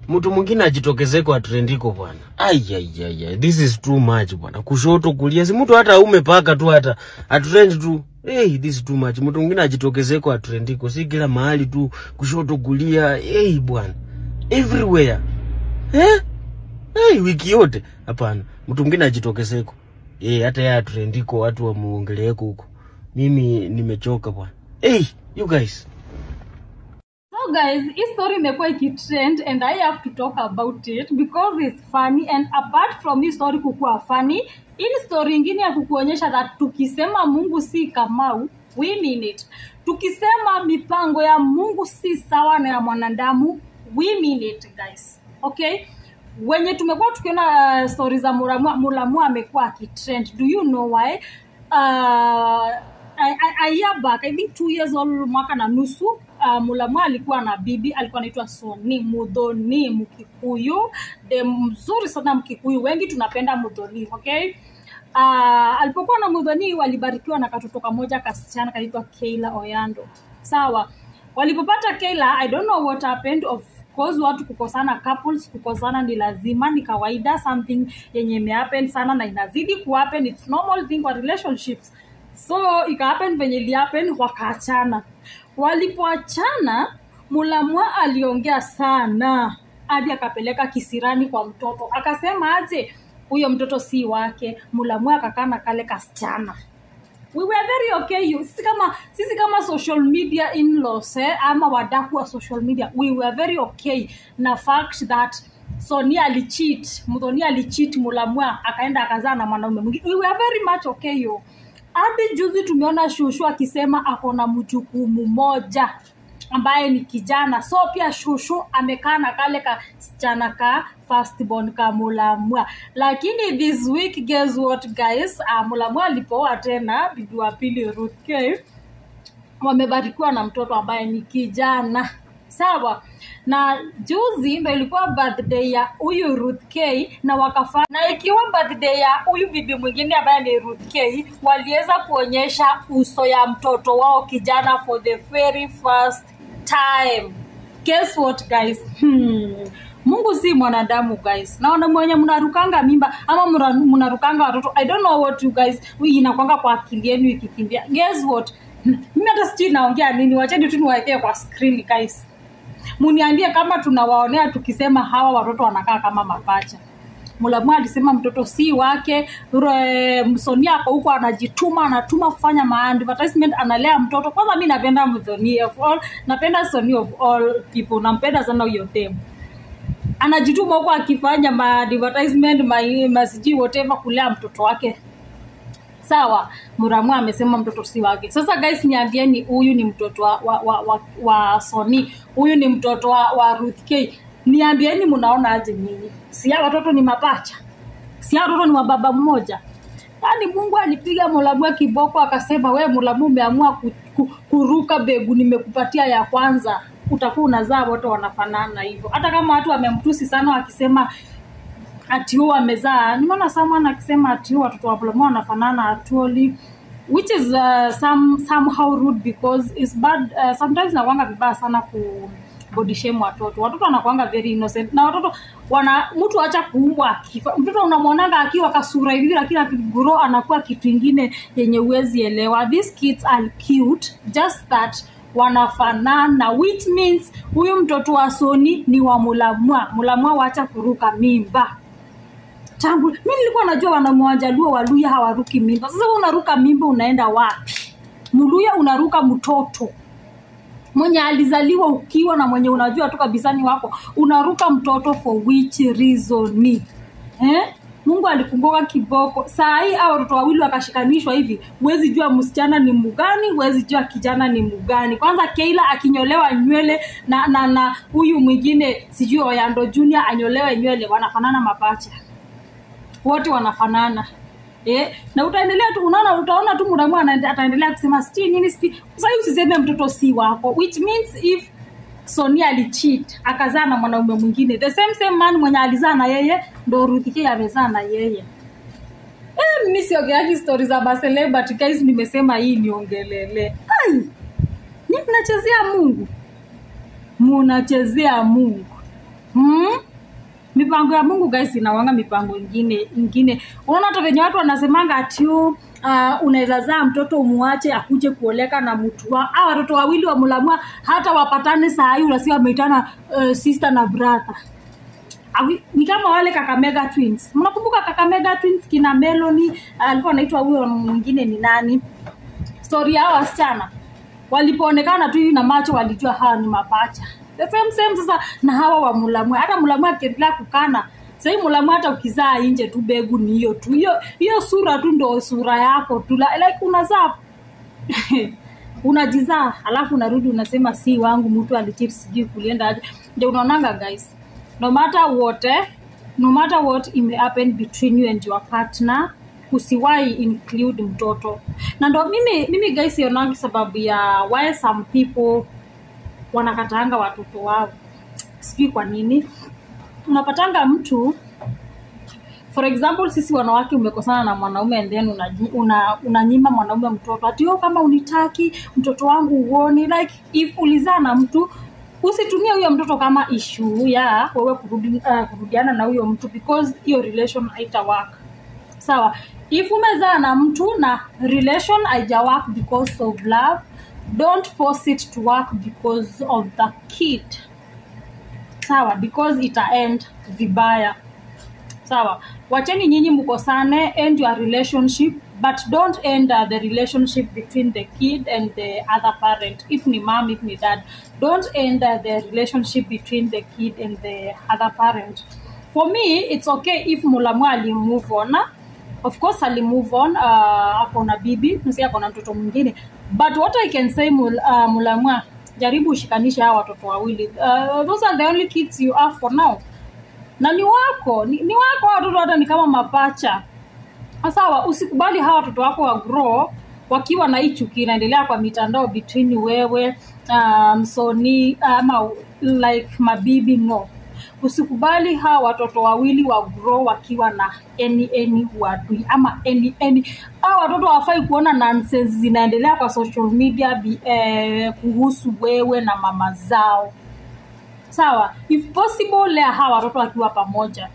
mtu mwingine ajitokeze kwa trendiko bwana. Ai, this is too much bwana. Kushoto kulia, si mtu hata umepaka tu hata atrend tu. Hey, this is too much. Mtu mwingine ajitokeze kwa trendiko, si kila mahali tu kushoto kulia. Hey bwana, everywhere. Hey, wiki yote hapana. Mtu mwingine ajitokeze kwa. Hata ya trendiko watu wamuongelee huko. Mimi nimechoka bwana. Hey, you guys. So guys, this story imekuwa ikitrend and I have to talk about it because it's funny, and apart from this story kukua funny, hii story ingine ya kukuonyesha that tukisema Mungu si Kamau, we mean it. Tukisema mipango ya Mungu si sawa na ya mwanadamu, we mean it guys. Okay? Wenye tumekuwa tukiona stories za Mulamwa amekuwa akitrend. Do you know why? A year back, I think 2 years old, mwaka na nusu, Mulamwa alikuwa na bibi, alikuwa anaitwa Soni Mudhoni Mkikuyu. De mzuri sana Mkikuyu, wengi tunapenda Mudhoni, okay? Alipokuwa na Mudhoni walibarikiwa na katoto kamoja kasichana kaitwa Kayla Oyando. Sawa. Walipopata Kayla, I don't know what happened, of course watu kukosana, couples kukosana ni lazima, ni kawaida, something yenye imehappen sana na inazidi kuhappen, it's normal thing for relationships. So ika happen venye li happen, wakaachana. Walipoachana, Mulamwa aliongea sana hadi akapeleka kisirani kwa mtoto. Akasema aje huyo mtoto si wake. Mulamwa akakana kale kasichana. We were very okay. Sisi kama social media in-laws, ama wadaku wa social media, we were very okay na fact that Sonia alicheat, Mudhoni alicheat Mulamwa akaenda akazaa na mwanaume mwingine. We were very much okay yo. Hadi juzi tumeona Shushu akisema akona mjukumu moja ambaye ni kijana. So pia Shushu amekaa na kale kasichana ka firstborn ka Mulamwa. Lakini this week, guess what guys? Mulamwa alipoa tena bibi wa pili Ruth K. Wamebarikiwa na mtoto ambaye ni kijana. Sawa. Na juzi ndio ilikuwa birthday ya huyu Ruth K na wakafanya, na ikiwa birthday ya huyu bibi mwingine ambaye ni Ruth K, waliweza kuonyesha uso ya mtoto wao kijana for the very first time. Guess what guys? Mungu si mwanadamu guys. Naona mwenye mnarukanga mimba ama mnarukanga watoto, I don't know what you guys inakwanga kwa akili yenu ikikimbia. Guess what? Mimi hata sijui naongea nini, wacheni tu niwaekee kwa screen guys. Muniambie kama tunawaonea tukisema hawa watoto wanakaa kama mapacha. Mulamwa alisema mtoto si wake. Sonia ako huko anatuma kufanya advertisement, analea mtoto. Kwanza mimi napenda Mudhoni of all, napenda Sonia of all people, nampenda sana huyo demu. Anajituma huko akifanya advertisement, masiji whatever kulea mtoto wake. Sawa, Mulamwa amesema mtoto si wake. Sasa guys, niambieni huyu ni mtoto wa Soni, huyu ni mtoto wa Ruth K. Niambieni mnaona aje nyinyi? Si hao watoto ni mapacha? Si hao watoto ni wa baba mmoja? Yaani Mungu alipiga Mulamwa kiboko akasema, wewe Mulamwa umeamua kuruka begu, nimekupatia ya kwanza. Utakuwa unazaa wote wanafanana hivyo. Hata kama watu wamemtusi sana wakisema ati huwa amezaa. Nimeona someone akisema ati watoto wa Mulamwa wanafanana actually, which is somehow rude because it's bad. Sometimes nakuanga vibaya sana ku body shame watoto. Watoto wanakuanga very innocent. Na watoto mtu acha kuumbwa akifa. Mtoto unamwonanga akiwa kasura hivi lakini akigrow anakuwa kitu kingine yenye uwezi elewa. These kids are cute, just that wanafanana, which means huyu mtoto wa Soni ni wa Mulamwa. Mulamwa waacha kuruka mimba. Mimi nilikuwa najua wanamwajaluo Waluya hawaruki mimba. Sasa unaruka mimba unaenda wapi? Muluya unaruka mtoto mwenye alizaliwa ukiwa na mwenye unajua tu kabisa ni wako, unaruka mtoto for which reason? Mungu alikumbuka kiboko. Saa hii hao watoto wawili wakashikanishwa hivi, huwezi jua msichana ni mgani, huwezi jua kijana ni mgani. Kwanza Kayla akinyolewa nywele na huyu mwingine sijui Oyando Junior anyolewe nywele, wanafanana mapacha. Wote wanafanana. Na utaendelea tu, utaona tu Mulamwa ataendelea kusema sijui nini sijui. Sasa usiseme mtoto si wako, which means if Sonia alicheat akazaa na mwanaume mwingine, the same man mwenye alizaa na yeye ndo Ruth K amezaa na yeye. Mimi siongeagi stories za celebrity guys, nimesema hii niongelele. Ni mnachezea Mungu. Mnachezea Mungu. mipango ya Mungu guys inawanga mipango ingine. Unaona hata venye watu wanasemanga ati unaweza zaa mtoto umuache akuje kuoleka na mtu hao watoto wawili wa Mulamwa hata wapatane saa hii unasikia wameitana sister na brother. Ni kama wale Kakamega twins. Mnakumbuka Kakamega twins kina Melody alikuwa anaitwa huyo mwingine ni nani? Story yao wasichana walipoonekana tu na macho walijua hawa ni mapacha. The same sasa na hawa wa Mulamwa. Hata Mulamwa akiendelea kukana sasa Mulamwa hata ukizaa nje tu begu ni hiyo tu. Hiyo sura tu ndio sura yako tu. Like unazaa unajizaa alafu unarudi unasema si wangu mtu alichip sijui kulienda aje. Ndio unaonanga guys. No matter what may happen between you and your partner, usiwahi include mtoto. Na ndo mimi guys yonangi sababu ya why some people wanakataanga watoto wao. Sijui kwa nini. Unapatanga mtu for example sisi wanawake umekosana na mwanaume and then unanyima mwanaume mtoto. Ati kama unitaki mtoto wangu uone like if ulizaa na mtu usitumie huyo mtoto kama issue ya wewe kurudiana na huyo mtu because hiyo relation haita work. Sawa, if umezaa na mtu na relation haija work because of love, don't force it to work because of the kid. Sawa, because ita end vibaya. Sawa, wacheni nyinyi mkosane, end your relationship, but don't end the relationship between the kid and the other parent. If ni mom, if ni dad, don't end the relationship between the kid and the other parent. For me, it's okay if Mulamwa ali move on. Of course, ali move on. Akona bibi, nasi akona mtoto mwingine. But what I can say, Mulamwa, jaribu ushikanisha hawa watoto wawili. Those are the only kids you have for now. Na ni wako watoto hata ni kama mapacha. Sawa, usikubali hawa watoto wako wa grow wakiwa na chuki inaendelea kwa mitandao between wewe Sony ama like mabibi. No, usikubali hawa watoto wawili wa grow wakiwa na any wadui ama any hawa watoto hawafai kuona nonsense zinaendelea kwa social media kuhusu wewe na mama zao. Sawa, if possible lea hawa watoto wakiwa pamoja.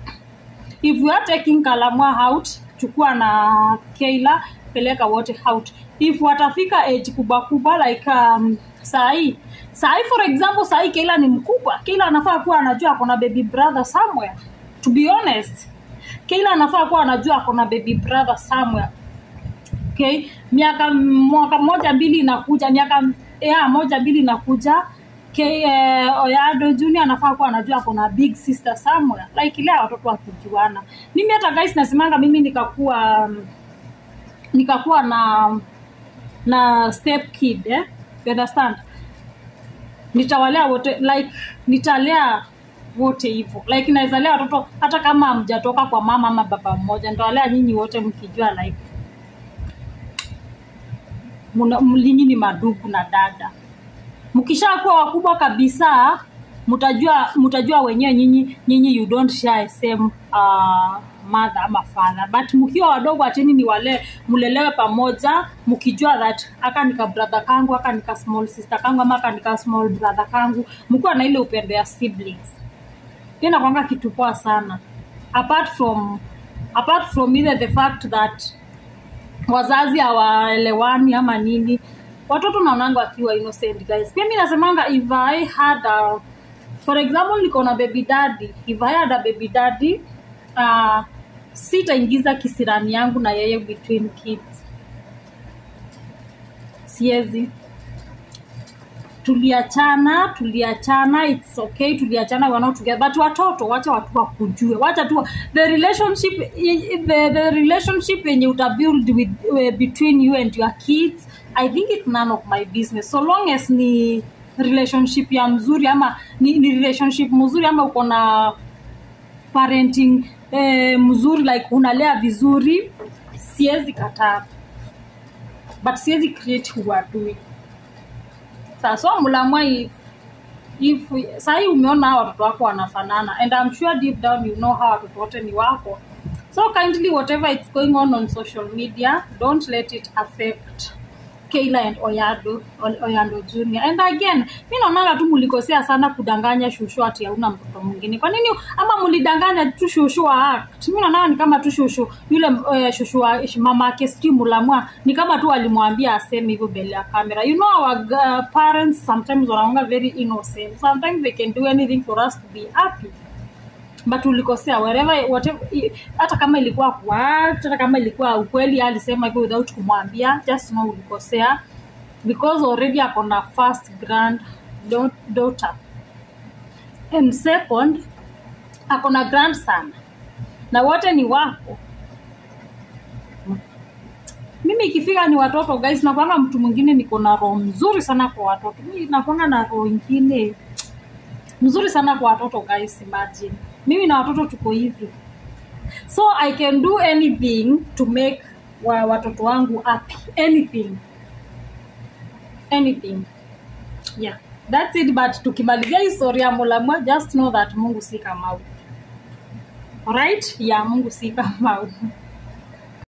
If we are taking Kalamwa out, chukua na Kayla, peleka wote out. If watafika age kubwa like sai for example sai Kayla ni mkubwa. Kayla anafaa kuwa anajua akona baby brother somewhere. To be honest, Kayla anafaa kuwa anajua akona baby brother somewhere. Okay, mwaka moja mbili inakuja, moja mbili inakuja. Oyado Junior anafaa kuwa anajua kuna big sister somewhere. Like ile watoto wakijuana. Mimi hata guys nasimanga mimi nikakuwa na step kid, you understand? Nitawalea wote like nitalea wote hivyo. Like naweza lea watoto hata kama hamjatoka kwa mama ama baba mmoja. Nitawalea nyinyi wote mkijua like mlinyi ni madugu na dada. Mkishakuwa wakubwa kabisa mtajua wenyewe nyinyi you don't share same mother ama father. But mkiwa wadogo ateni ni wale mulelewe pamoja mkijua that aka nika brother kangu, aka nika small sister kangu, ama aka nika small brother kangu, mkiwa na ile upendo ya siblings. Tena kwanga kitu poa sana. Apart from either the fact that wazazi hawaelewani ama nini, watoto naonanga wakiwa innocent guys. Pia mimi nasemanga if I had for example niko na baby daddy, if I had a baby daddy sitaingiza kisirani yangu na yeye between kids. Siezi. Tuliachana, it's okay, tuliachana, we are not together. But watoto wacha watu wakujue. Wacha tu the relationship when you build with between you and your kids, I think it's none of my business. So long as ni relationship ya mzuri ama ni relationship mzuri ama uko na parenting mzuri like unalea vizuri, siezi kataa. But siezi create who are doing. So Mulamwa if sahi umeona hawa watoto wako wanafanana and I'm sure deep down you know how watoto wote ni wako. So kindly whatever it's going on social media, don't let it affect Kayla and Oyando Junior. And again, mimi naona tu mlikosea sana kudanganya shushu ati hauna mtoto mwingine. Kwa nini ama mlidanganya tu shushu wa act? Mimi naona ni kama tu shushu yule shushu wa mama yake Mulamwa ni kama tu alimwambia aseme hivyo mbele ya kamera. You know our parents sometimes wanaanga very innocent. Sometimes they can do anything for us to be happy. But ulikosea whatever hata kama ilikuwa hata kama ilikuwa ukweli alisema hivyo without kumwambia, just know ulikosea because already akona first grand daughter and second akona grandson na wote ni wako. Mimi ikifika ni watoto guys, nakwanga mtu mwingine niko na roho mzuri sana kwa watoto. Mimi nakwanga na roho nyingine mzuri sana kwa watoto guys, imagine. Mimi na watoto tuko hivi. So I can do anything to make watoto wangu happy. Anything. Yeah. That's it, but tukimalizia historia ya Mulamwa, just know that Mungu si Kamau. Alright? Yeah, Mungu si Kamau.